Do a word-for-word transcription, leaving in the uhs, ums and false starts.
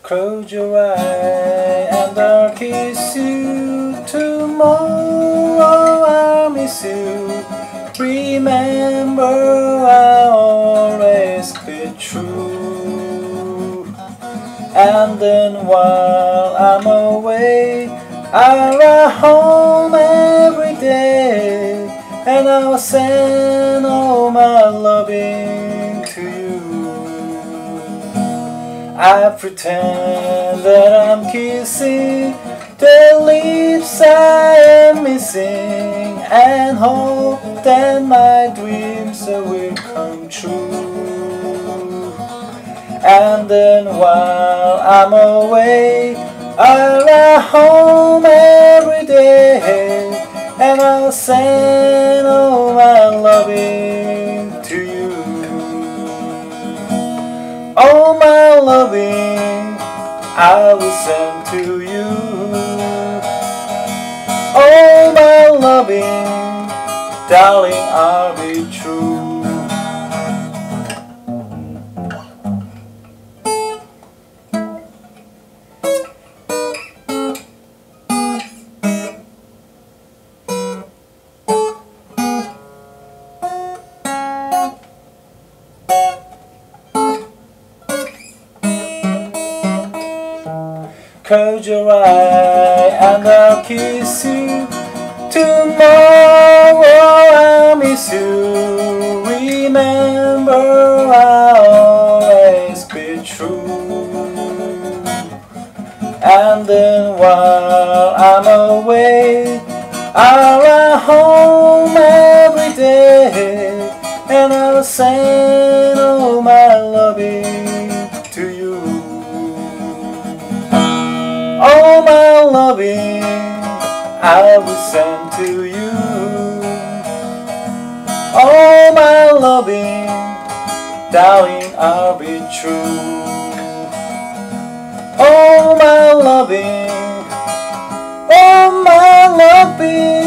Close your eyes and I'll kiss you. Tomorrow I'll miss you. Remember, I'll always be true. And then while I'm away, I'll ride home every day, and I'll send all my loving to you. I pretend that I'm kissing the lips I am missing, and hope that my dreams will come true. And then while I'm away, I'll ride home every day, and I'll send all my loving to you. All my loving I will send to you. All my loving, darling, I'll be true. Close your eyes and I'll kiss you. Tomorrow I'll miss you. Remember, I'll always be true. And then while I'm away, I'll ride home every day, and I'll send all my loving to you. All my loving I will send to you. All my loving, darling, I'll be true. All my loving, all my loving.